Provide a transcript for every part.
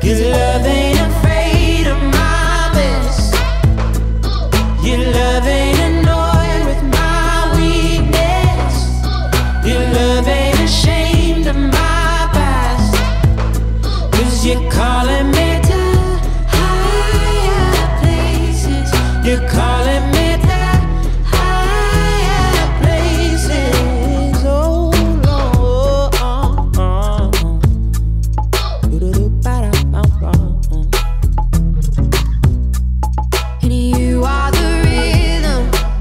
Your love ain't afraid of my mess. Your love ain't annoyed with my weakness. Your love ain't ashamed of my past. 'Cause you're calling me to higher places. You're calling me to higher places. Oh Lord. And you are the rhythm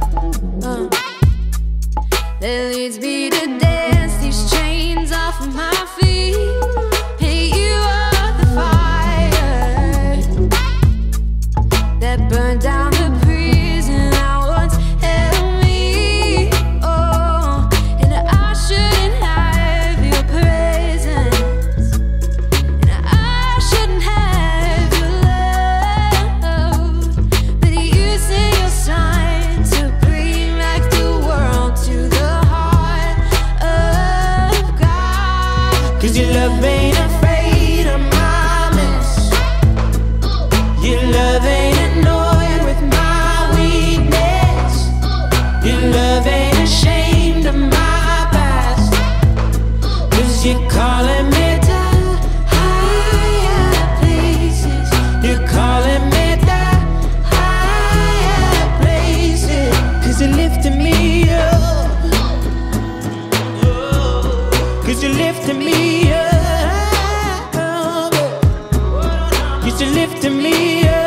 that leads me to dance these chains off of my feet. Hey, you are the fire that burned down the prison I once held me. Oh, and I shouldn't have your presence, and I shouldn't have your love, but you sent your son to bring back the world to the heart of God. 'Cause your love ain't afraid of my mess. Your love ain't annoyed with my weakness. Your love ain't ashamed of my past. 'Cause you're calling me to higher places. You're calling me to higher places. 'Cause you're lifting me up. 'Cause you're lifting me up. 'Cause you're lifting me up.